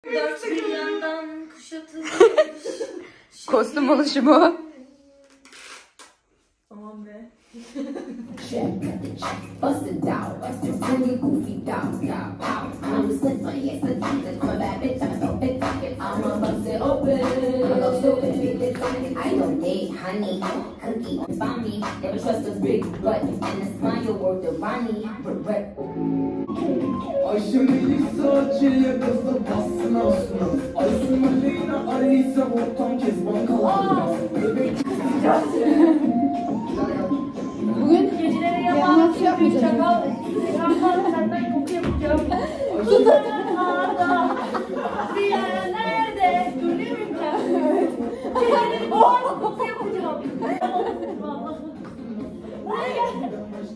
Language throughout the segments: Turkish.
Dört bir yandan kuşatılmış. Kostüm oluşumu. Tamam be. Ayşe Melisa çile kızı bassın olsun. Ayşe Melina Alisa ortam kezban kaldı. Bugün gecelere yalan yapmayacağım. Çakal senden koku yapacağım. Tutarım ağda. Bir yer nerede? Görüyor muyum ben? Geceleri koku yapacağım. Buraya gel.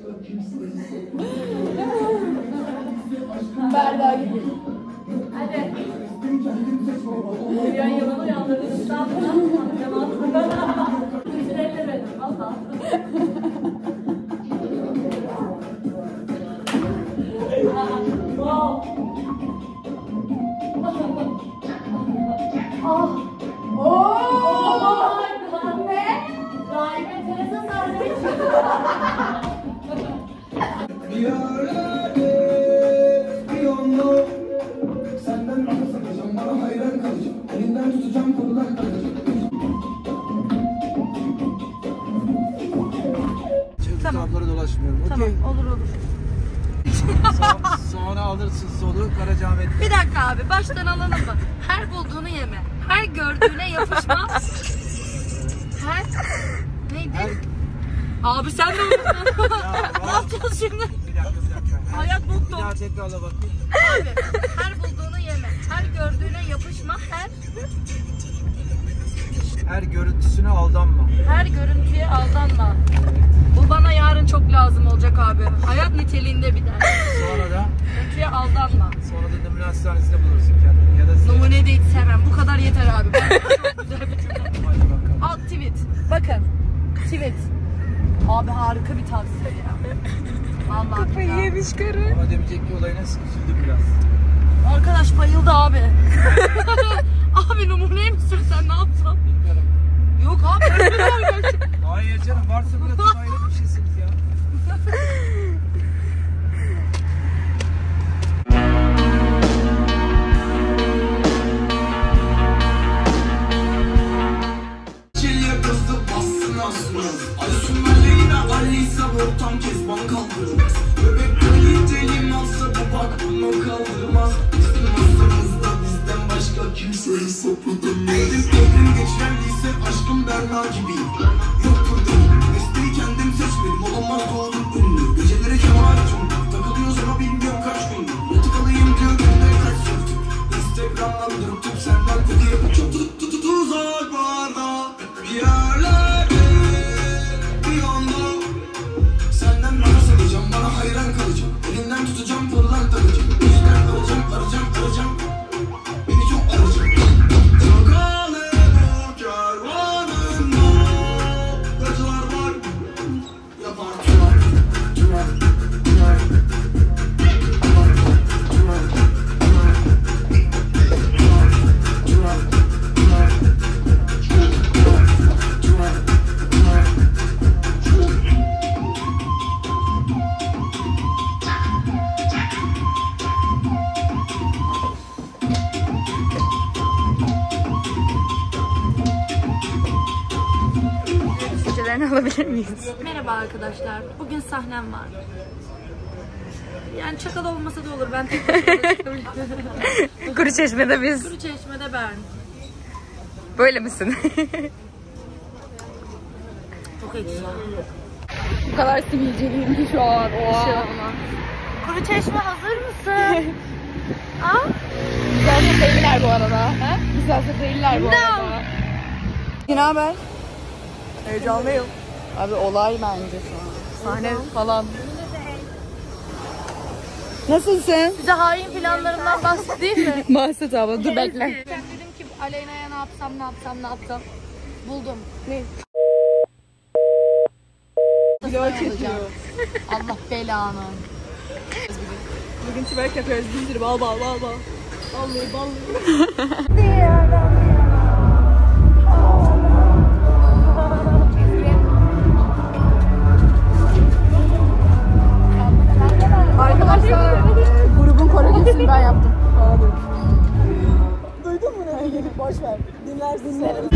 Berda gibi. Hadi. Bir an yalan uyandırdın. İstanbul'dan. Yalan. Üstüremedim. Valla. Bir yerlerde bir yolda senden nefes alacağım, bana hayran kalacağım. Elinden tutacağım, kolundan kalacağım. Tamam. Dolaşmıyorum. Tamam, olur. Sonra alırsın solu Karacaahmet. Bir dakika abi, baştan alalım mı? Her bulduğunu yeme. Her gördüğüne yapışma. Neydi? Abi sen de unuttun. Ne yapacağız şimdi? Bir dakika. Hayat Bir mutlu. daha tekrarla bakayım. Abi, her bulduğunu yeme. Her gördüğüne yapışma. Her görüntüsüne aldanma. Her görüntüye aldanma. Bu bana yarın çok lazım olacak abi. Hayat niteliğinde bir ders. Sonra da Sonra da numune hastanesinde bulursun kendini. Ya da numune değil, sevmem. Bu kadar yeter abi. Ben çok güzel bir cümle. Hadi bakalım. Alt tweet. Bakın. Tweet. Abi harika bir tavsiye ya. Vallahi kafayı yemiş karı. Ama demeyecek ki olayına üzüldüm biraz. Arkadaş bayıldı abi. Abi numuneyi mi sürsen ne yapsam? Bilmiyorum. Yok abi. Hayır canım, varsa burası ayrı bir şeysiniz ya. Çile kızı bassın aslında. Ayşe Melina Alisa ortam kezban kaldı. Bebek böyle telim alsa bu bak bunu kaldırmaz. Bizim masamızda bizden başka kimseyi sapıdın. Evrim geçen lise aşkım Berna gibi. Yoktur değil, mesleği kendim seçmedim. Olamaz doğdum ünlü. Geceleri kemal tüm. Takılıyoruz ama bilmiyorum kaç gün. Yatık alayım diyor günde kaç sözcük. Instagram'dan dürtüp senden koku yapacağım. Uzaklarda bir yerlerde bir anda senden nefes alacağım, bana hayran kalacağım. Elinden tutacağım, kolundan takacağım. Bizden arayacağım. Beni çok arayacak. Sakalı bu kervanında gacılar var. Yapar tümer. Düşüncelerini alabilir miyiz? Merhaba arkadaşlar. Bugün sahnem var. Yani çakal olmasa da olur. Ben tek başıma çıkabilirim. Kuruçeşme'de biz. Kuruçeşme'de ben. Böyle misin? Çok ekşi. Bu kadar sivilceliyim ki şu an. Oha. Kuruçeşme hazır mısın? Güzel değiller bu arada. Ha? Güzel değiller bu arada. Ne haber? Heyecanlıyım. Abi olay bence şu an. Sahne falan. Nasılsın? Size hain planlarımdan bahsedeyim mi? Bahset abla, dur bekle. Ben dedim ki Aleyna'ya ne yapsam. Buldum. Ne? Video çekiyor. Allah belanı. Bugün twerk yapıyoruz, bir sürü bal. Arkadaşlar grubun koreografisini ben yaptım. Duydun mu ne gelip boş ver. Dinlerim.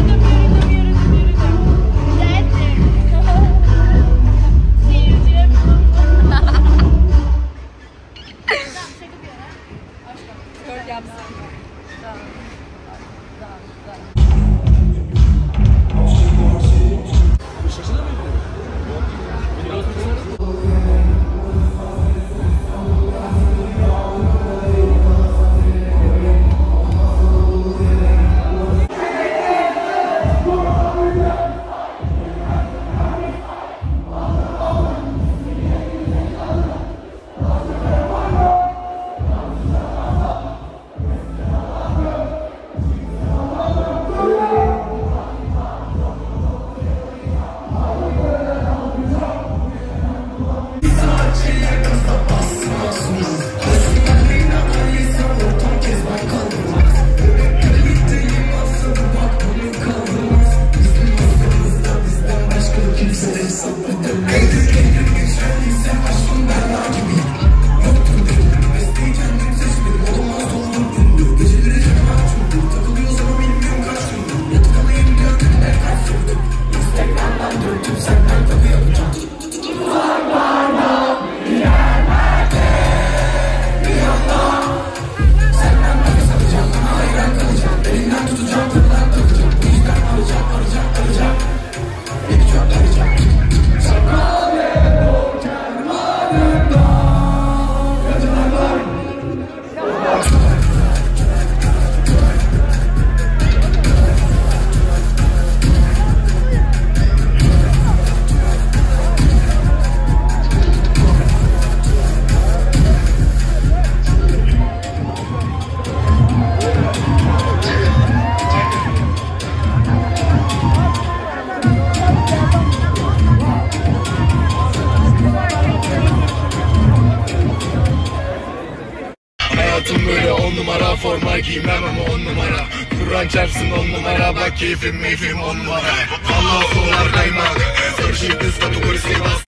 Hayatım böyle 10 numara, forma giymem ama 10 numara. Kur'an çarpsın 10 numara, bak keyfim 10 numara. Allah dolar kaymak, sarışın kız kategorisi bas.